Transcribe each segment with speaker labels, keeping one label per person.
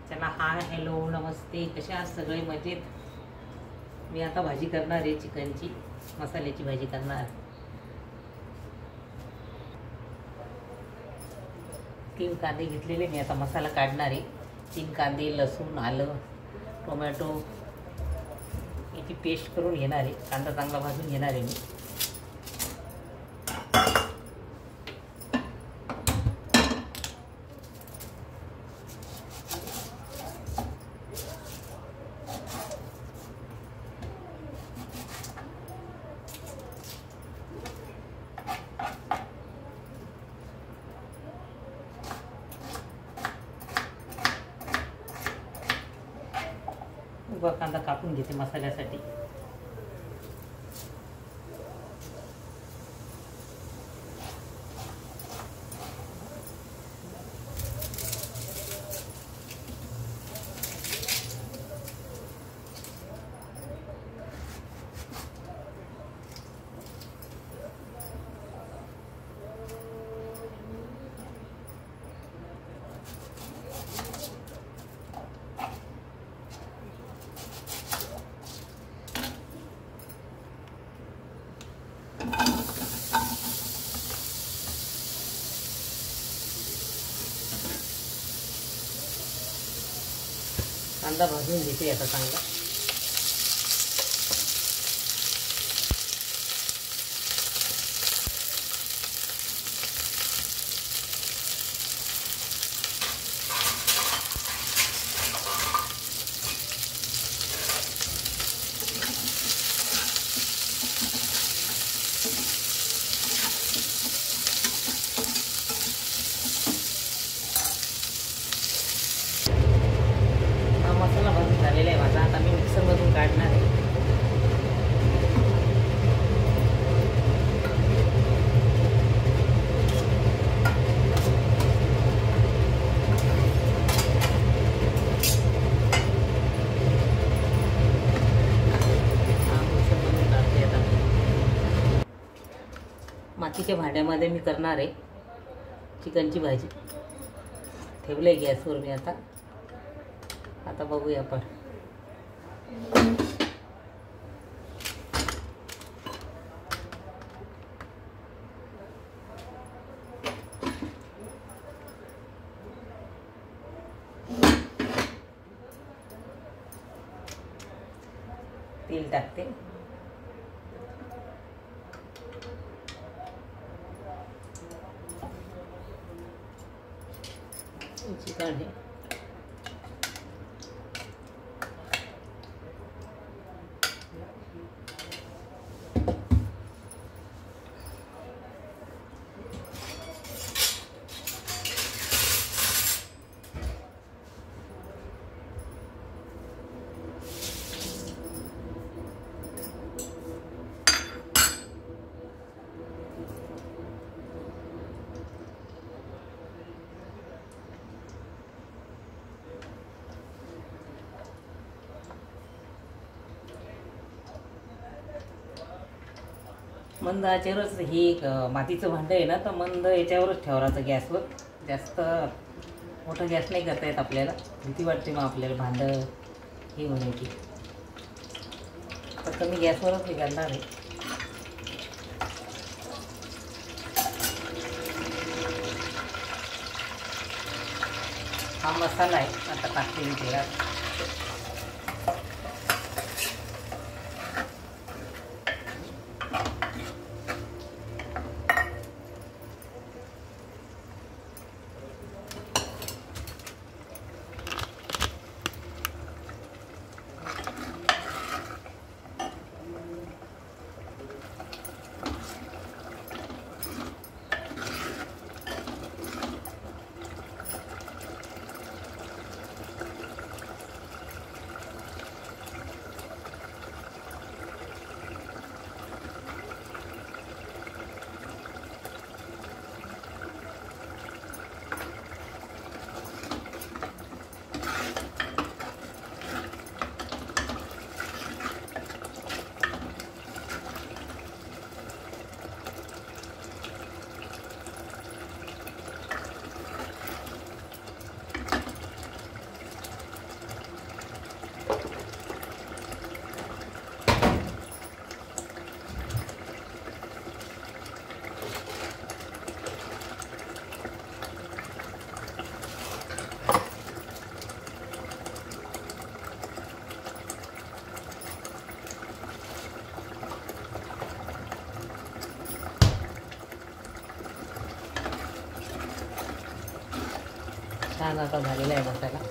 Speaker 1: चला hi hello नमस्ते, कशा आहात सगळे? मजेत. मी आता भाजी करणार आहे, चिकनची मसाल्याची भाजी करणार. 3 कांदे घेतलेले मी, आता मसाला काढणार आहे. 3 कांदे, लसूण, आलं, टोमॅटो याची पेस्ट करून घेणार आहे. कांदा चांगला भाजून घेणार आहे मी. उभा कांदा कापून घेते मसाल्यासाठी. कांदा भाजून घेते आता चांगला. मसाला भाजून झालेला आहे माझा. आता मी मिक्सरमधून काढणार आहे. मातीच्या भांड्यामध्ये मी करणार आहे चिकनची भाजी. ठेवलं आहे गॅसवर मी. आता बघूया आपण. तेल टाकते. चिकन आहे. मंद आचेवरच. ही मातीचं भांडं आहे ना, तर मंद याच्यावरच ठेवायचं गॅसवर. जास्त मोठा गॅस नाही करता येत आपल्याला, भीती वाटते मग आपल्याला भांडं हे होण्याची. तर कमी गॅसवरच हे करणार आहे. हा मसाला आहे, आता टाकते मी तेलात. छान आता झालेला आहे मसाला.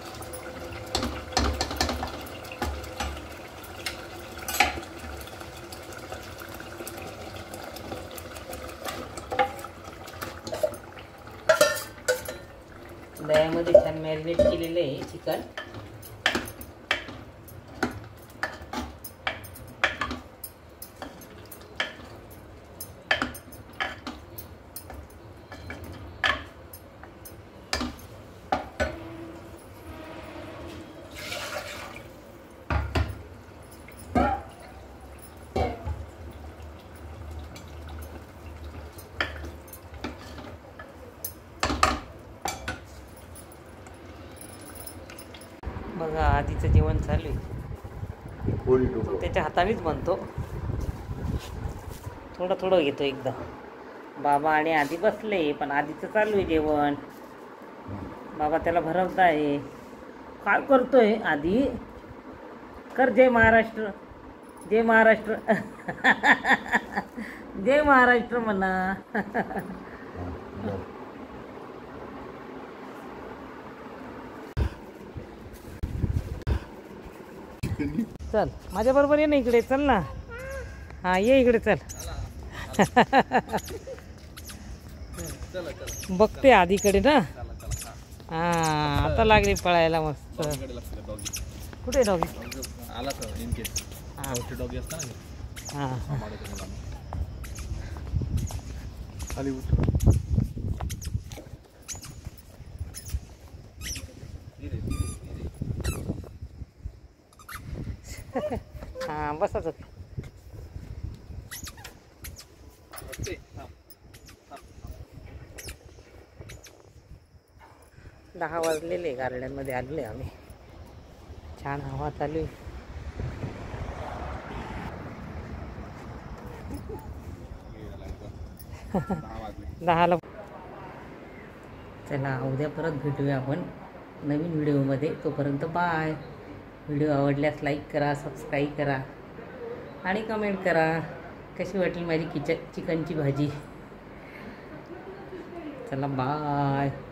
Speaker 1: दह्यामध्ये छान मॅरिनेट केलेलं आहे चिकन. बघा आधीचं जेवण चालू आहे. तो त्याच्या हातानेच बनतो. थोडं थोडं घेतो एकदा. बाबा आणि आधी बसले पण आधीचं चालू आहे जेवण. बाबा त्याला भरवत आहे. काय करतोय आधी? कर जय महाराष्ट्र. जय महाराष्ट्र. जय महाराष्ट्र म्हणा. चल माझ्या बरोबर ये ना इकडे. चल ना. हा ये इकडे चल. बघते आधीकडे ना. हा आता लागली पळायला मस्त. कुठे डॉगी? हा हा बसाच. 10 वाजलेले. गार्डनमध्ये आलेले आम्ही. छान हवा चालू. दहाला. चला उद्या परत भेटूया आपण नवीन व्हिडिओमध्ये. तोपर्यंत बाय. व्हिडिओ आवडल्यास लाईक करा, सबस्क्राईब करा आणि कमेंट करा कशी वाटली माझी चिकनची भाजी. चला बाय.